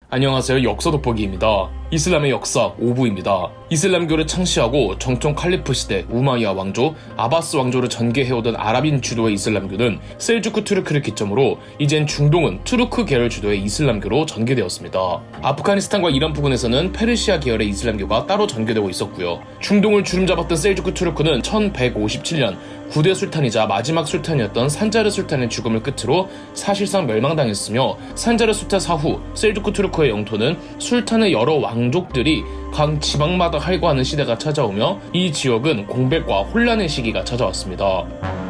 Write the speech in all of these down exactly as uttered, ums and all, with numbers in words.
안녕하세요. 역사 돋보기입니다. 이슬람의 역사 오 부입니다. 이슬람교를 창시하고 정통 칼리프 시대 우마이야 왕조, 아바스 왕조를 전개해오던 아랍인 주도의 이슬람교는 셀주크 투르크를 기점으로 이젠 중동은 투르크 계열 주도의 이슬람교로 전개되었습니다. 아프가니스탄과 이란 부근에서는 페르시아 계열의 이슬람교가 따로 전개되고 있었고요. 중동을 주름잡았던 셀주크 투르크는 천백오십칠 년 구 대 술탄이자 마지막 술탄이었던 산자르 술탄의 죽음을 끝으로 사실상 멸망당했으며, 산자르 술탄 사후 셀주크 투르크의 영토는 술탄의 여러 왕족들이 각 지방마다 할거하는 시대가 찾아오며 이 지역은 공백과 혼란의 시기가 찾아왔습니다.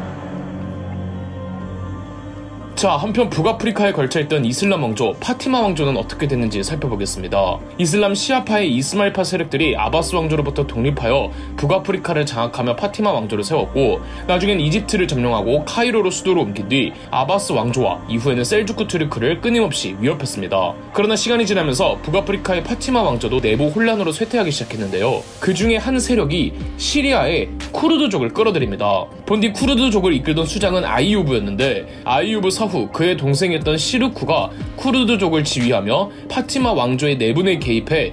자, 한편 북아프리카에 걸쳐있던 이슬람 왕조 파티마 왕조는 어떻게 됐는지 살펴보겠습니다. 이슬람 시아파의 이스마일파 세력들이 아바스 왕조로부터 독립하여 북아프리카를 장악하며 파티마 왕조를 세웠고, 나중엔 이집트를 점령하고 카이로로 수도를 옮긴 뒤 아바스 왕조와 이후에는 셀주크 투르크를 끊임없이 위협했습니다. 그러나 시간이 지나면서 북아프리카의 파티마 왕조도 내부 혼란으로 쇠퇴하기 시작했는데요. 그 중에 한 세력이 시리아의 쿠르드족을 끌어들입니다. 본디 쿠르드족을 이끌던 수장은 아이유브였는데, 아이유브 사 후 그의 동생이었던 시르쿠가 쿠르드족을 지휘하며 파티마 왕조의 내분에 개입해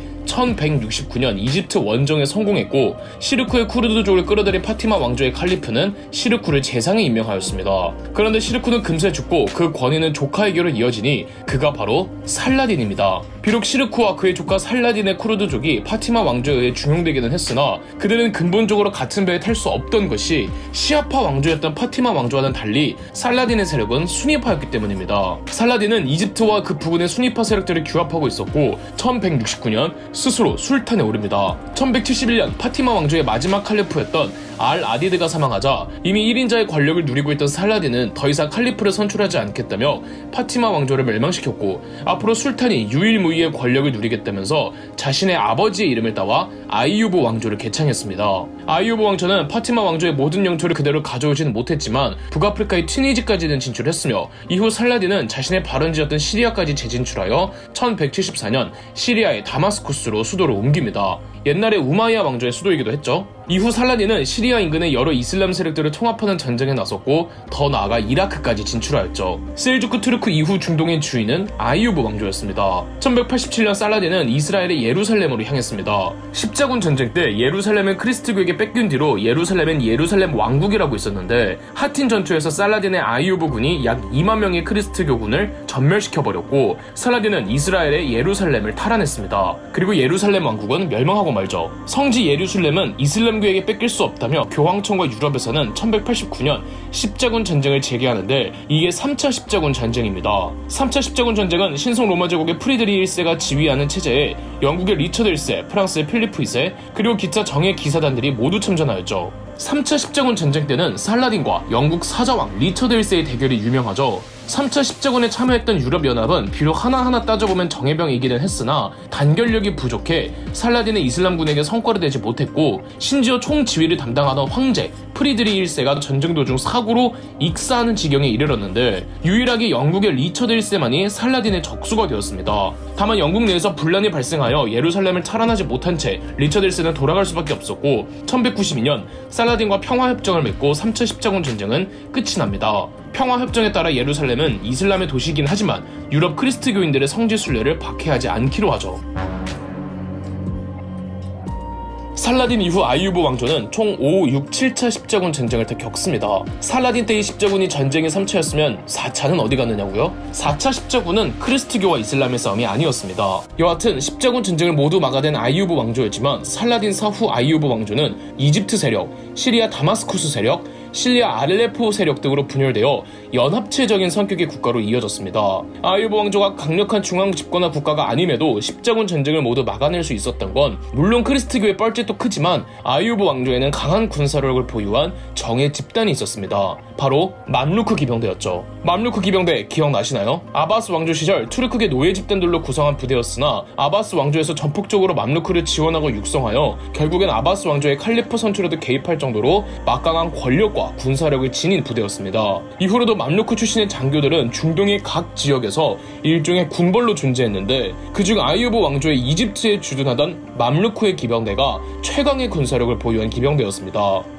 천백육십구 년 이집트 원정에 성공했고, 시르쿠의 쿠르드족을 끌어들인 파티마 왕조의 칼리프는 시르쿠를 재상에 임명하였습니다. 그런데 시르쿠는 금세 죽고 그 권위는 조카에게로 이어지니 그가 바로 살라딘입니다. 비록 시르쿠와 그의 조카 살라딘의 쿠르드족이 파티마 왕조에 의해 중용되기는 했으나 그들은 근본적으로 같은 배에 탈 수 없던 것이 시아파 왕조였던 파티마 왕조와는 달리 살라딘의 세력은 수니파였기 때문입니다. 살라딘은 이집트와 그 부근의 수니파 세력들을 규합하고 있었고, 천백육십구 년 스스로 술탄에 오릅니다. 천백칠십일 년 파티마 왕조의 마지막 칼리프였던 알 아디드가 사망하자 이미 일 인자의 권력을 누리고 있던 살라딘은 더 이상 칼리프를 선출하지 않겠다며 파티마 왕조를 멸망시켰고, 앞으로 술탄이 유일무이의 권력을 누리겠다면서 자신의 아버지의 이름을 따와 아이유브 왕조를 개창했습니다. 아이유브 왕조는 파티마 왕조의 모든 영토를 그대로 가져오지는 못했지만 북아프리카의 튀니지까지는 진출했으며, 이후 살라딘은 자신의 발원지였던 시리아까지 재진출하여 천백칠십사 년 시리아의 다마스쿠스로 수도를 옮깁니다. 옛날에 우마이야 왕조의 수도이기도 했죠. 이후 살라딘은 시리아 인근의 여러 이슬람 세력들을 통합하는 전쟁에 나섰고, 더 나아가 이라크까지 진출하였죠. 셀주크 투르크 이후 중동의 주인은 아이유브 왕조였습니다. 천백팔십칠 년 살라딘은 이스라엘의 예루살렘으로 향했습니다. 십자군 전쟁 때 예루살렘을 크리스트교에게 뺏긴 뒤로 예루살렘은 예루살렘 왕국이라고 있었는데, 하틴 전투에서 살라딘의 아이유브 군이 약 이만 명의 크리스트교군을 전멸시켜버렸고, 살라딘은 이스라엘의 예루살렘을 탈환했습니다. 그리고 예루살렘 왕국은 멸망하고 말죠. 성지 예루살렘은 이슬람 교에게 뺏길 수 없다며 교황청과 유럽에서는 천백팔십구 년 십자군 전쟁을 재개하는데, 이게 삼 차 십자군 전쟁입니다. 삼 차 십자군 전쟁은 신성 로마 제국의 프리드리히 일 세가 지휘하는 체제에 영국의 리처드 일 세, 프랑스의 필리프 이 세, 그리고 기타 정예 기사단들이 모두 참전하였죠. 삼 차 십자군 전쟁 때는 살라딘과 영국 사자왕 리처드 일 세의 대결이 유명하죠. 삼 차 십자군에 참여했던 유럽연합은 비록 하나하나 따져보면 정예병이기는 했으나 단결력이 부족해 살라딘의 이슬람군에게 성과를 내지 못했고, 심지어 총지휘를 담당하던 황제 프리드리히 일 세가 전쟁 도중 사고로 익사하는 지경에 이르렀는데, 유일하게 영국의 리처드 일 세만이 살라딘의 적수가 되었습니다. 다만 영국 내에서 분란이 발생하여 예루살렘을 탈환하지 못한 채 리처드 일 세는 돌아갈 수밖에 없었고, 천백구십이 년 살라딘과 평화협정을 맺고 삼 차 십자군 전쟁은 끝이 납니다. 평화협정에 따라 예루살렘은 이슬람의 도시이긴 하지만 유럽 크리스트교인들의 성지 순례를 박해하지 않기로 하죠. 살라딘 이후 아이유브 왕조는 총 오, 육, 칠 차 십자군 전쟁을 다 겪습니다. 살라딘 때의 십자군이 전쟁의 삼 차였으면 사 차는 어디 갔느냐고요? 사 차 십자군은 크리스트교와 이슬람의 싸움이 아니었습니다. 여하튼 십자군 전쟁을 모두 막아낸 아이유브 왕조였지만, 살라딘 사후 아이유브 왕조는 이집트 세력, 시리아 다마스쿠스 세력, 시리아 알레포 세력 등으로 분열되어 연합체적인 성격의 국가로 이어졌습니다. 아이유브 왕조가 강력한 중앙 집권화 국가가 아님에도 십자군 전쟁을 모두 막아낼 수 있었던 건 물론 크리스트교의 뻘짓도 크지만, 아이유브 왕조에는 강한 군사력을 보유한 정예 집단이 있었습니다. 바로 맘루크 기병대였죠. 맘루크 기병대 기억나시나요? 아바스 왕조 시절 투르크계 노예 집단들로 구성한 부대였으나, 아바스 왕조에서 전폭적으로 맘루크를 지원하고 육성하여 결국엔 아바스 왕조의 칼리프 선출에도 개입할 정도로 막강한 권력과 군사력을 지닌 부대였습니다. 이후로도 맘루크 출신의 장교들은 중동의 각 지역에서 일종의 군벌로 존재했는데, 그중 아이유브 왕조의 이집트에 주둔하던 맘루크의 기병대가 최강의 군사력을 보유한 기병대였습니다.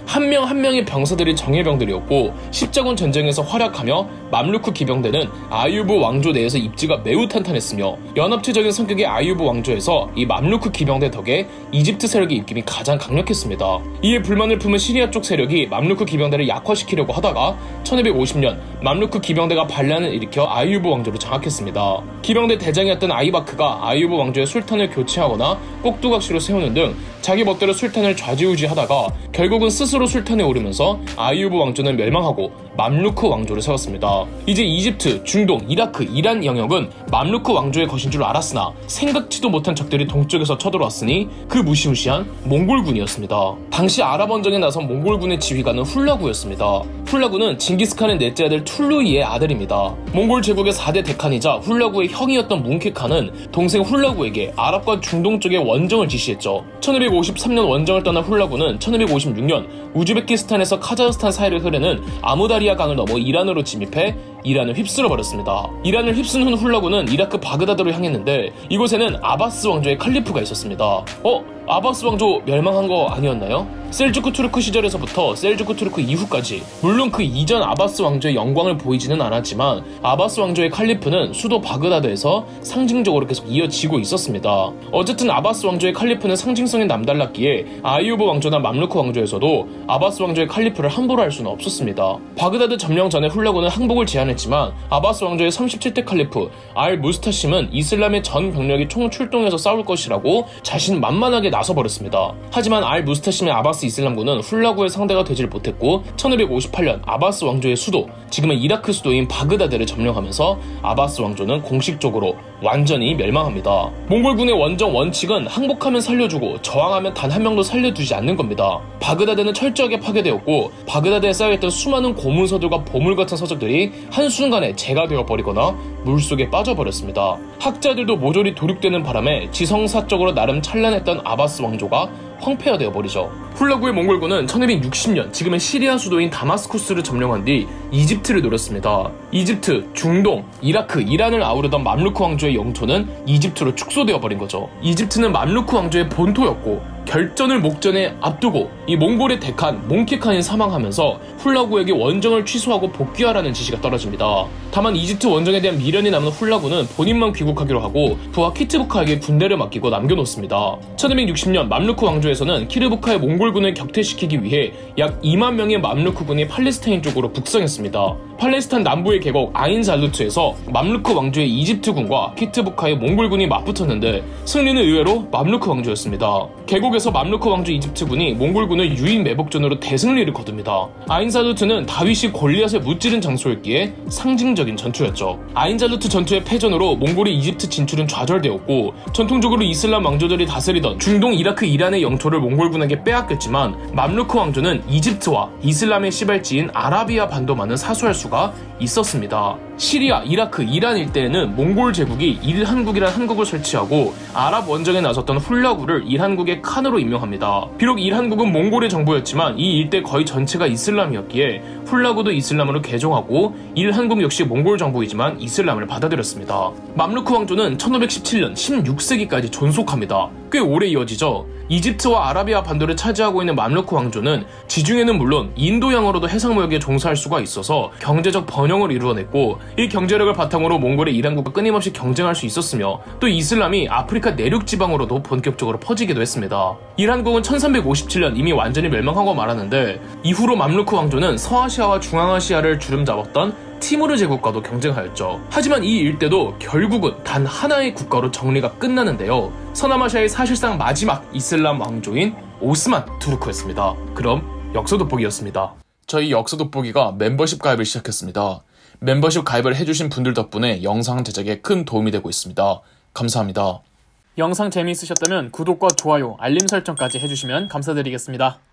한 명 한 명의 병사들이 정예병들이었고 십자군 전쟁에서 활약하며 맘루크 기병대는 아유브 왕조 내에서 입지가 매우 탄탄했으며 연합체적인 성격의 아유브 왕조에서 이 맘루크 기병대 덕에 이집트 세력의 입김이 가장 강력했습니다. 이에 불만을 품은 시리아 쪽 세력이 맘루크 기병대를 약화시키려고 하다가 천이백오십 년 맘루크 기병대가 반란을 일으켜 아유브 왕조를 장악했습니다. 기병대 대장이었던 아이바크가 아유브 왕조의 술탄을 교체하거나 꼭두각시로 세우는 등 자기 멋대로 술탄을 좌지우지하다가 결국은 스스로 술탄에 오르면서 아유브 왕조는 멸망하고 맘루크 왕조를 세웠습니다. 이제 이집트, 중동, 이라크, 이란 영역은 맘루크 왕조의 것인 줄 알았으나 생각지도 못한 적들이 동쪽에서 쳐들어왔으니 그 무시무시한 몽골군이었습니다. 당시 아랍 원정에 나선 몽골군의 지휘관은 훌라구였습니다. 훌라구는 징기스칸의 넷째 아들 툴루이의 아들입니다. 몽골 제국의 사 대 대칸이자 훌라구의 형이었던 뭉키칸은 동생 훌라구에게 아랍과 중동 쪽의 원정을 지시했죠. 천이백오십삼 년 원정을 떠난 훌라구는 천이백오십육 년 우즈베키스탄에서 카자흐스탄 사이를 흐르는 아무다리아 강을 넘어 이란으로 진입해 이란을 휩쓸어 버렸습니다. 이란을 휩쓴 후 훌라구는 이라크 바그다드로 향했는데 이곳에는 아바스 왕조의 칼리프가 있었습니다. 어? 아바스 왕조 멸망한 거 아니었나요? 셀주크 투르크 시절에서부터 셀주크 투르크 이후까지 물론 그 이전 아바스 왕조의 영광을 보이지는 않았지만 아바스 왕조의 칼리프는 수도 바그다드에서 상징적으로 계속 이어지고 있었습니다. 어쨌든 아바스 왕조의 칼리프는 상징성이 남달랐기에 아이유브 왕조나 맘루크 왕조에서도 아바스 왕조의 칼리프를 함부로 할 수는 없었습니다. 바그다드 점령 전에 훌라구는 항복을 제안했지만 아바스 왕조의 삼십칠 대 칼리프 알 무스타심은 이슬람의 전 병력이 총출동해서 싸울 것이라고 자신만만하게 나서버렸습니다. 하지만 알 무스타심의 아바스 이슬람군은 훌라구의 상대가 되질 못했고 천이백오십팔 년 아바스 왕조의 수도, 지금은 이라크 수도인 바그다드를 점령하면서 아바스 왕조는 공식적으로 완전히 멸망합니다. 몽골군의 원정 원칙은 항복하면 살려주고 저항하면 단 한 명도 살려두지 않는 겁니다. 바그다드는 철저하게 파괴되었고 바그다드에 쌓여있던 수많은 고문서들과 보물 같은 서적들이 한순간에 재가 되어버리거나 물속에 빠져버렸습니다. 학자들도 모조리 도륙되는 바람에 지성사적으로 나름 찬란했던 아바스 왕조가 황폐화되어 버리죠. 훌라구의 몽골군은 천이백육십 년 지금의 시리아 수도인 다마스쿠스를 점령한 뒤 이집트를 노렸습니다. 이집트, 중동, 이라크, 이란을 아우르던 맘루크 왕조의 영토는 이집트로 축소되어 버린 거죠. 이집트는 맘루크 왕조의 본토였고 결전을 목전에 앞두고 이 몽골의 대칸 몽키칸이 사망하면서 훌라구에게 원정을 취소하고 복귀하라는 지시가 떨어집니다. 다만 이집트 원정에 대한 미련이 남은 훌라구는 본인만 귀국하기로 하고 부하 키트부카에게 군대를 맡기고 남겨놓습니다. 천이백육십 년 맘루크 왕조에서는 키르부카의 몽골군을 격퇴시키기 위해 약 이만 명의 맘루크군이 팔레스타인 쪽으로 북상했습니다. 팔레스타인 남부의 계곡 아인 잘루트에서 맘루크 왕조의 이집트군과 키트부카의 몽골군이 맞붙었는데 승리는 의외로 맘루크 왕조였습니다. 계곡에서 맘루크 왕조 이집트군이 몽골군을 유인 매복전으로 대승리를 거둡니다. 아인 잘루트는 다윗이 골리앗을 무찌른 장소였기에 상징적인 전투였죠. 아인 잘루트 전투의 패전으로 몽골의 이집트 진출은 좌절되었고 전통적으로 이슬람 왕조들이 다스리던 중동, 이라크, 이란의 영토를 몽골군에게 빼앗겼지만 맘루크 왕조는 이집트와 이슬람의 시발지인 아라비아 반도만은 사수할 수가 있었습니다. 시리아, 이라크, 이란 일대에는 몽골 제국이 일한국이란 한국을 설치하고 아랍 원정에 나섰던 훌라구를 일한국의 칸으로 임명합니다. 비록 일한국은 몽골의 정부였지만 이 일대 거의 전체가 이슬람이었기에 훌라구도 이슬람으로 개종하고 일한국 역시 몽골 정부이지만 이슬람을 받아들였습니다. 맘루크 왕조는 천오백십칠 년 십육 세기까지 존속합니다. 꽤 오래 이어지죠. 이집트와 아라비아 반도를 차지하고 있는 맘루크 왕조는 지중해는 물론 인도양으로도 해상무역에 종사할 수가 있어서 경제적 번영을 이루어냈고 이 경제력을 바탕으로 몽골의 이란국과 끊임없이 경쟁할 수 있었으며 또 이슬람이 아프리카 내륙 지방으로도 본격적으로 퍼지기도 했습니다. 이란국은 천삼백오십칠 년 이미 완전히 멸망하고 말았는데 이후로 맘루크 왕조는 서아시아와 중앙아시아를 주름잡았던 티무르 제국과도 경쟁하였죠. 하지만 이 일대도 결국은 단 하나의 국가로 정리가 끝나는데요. 서남아시아의 사실상 마지막 이슬람 왕조인 오스만 투르크였습니다. 그럼 역사 돋보기였습니다. 저희 역사 돋보기가 멤버십 가입을 시작했습니다. 멤버십 가입을 해주신 분들 덕분에 영상 제작에 큰 도움이 되고 있습니다. 감사합니다. 영상 재미있으셨다면 구독과 좋아요, 알림 설정까지 해주시면 감사드리겠습니다.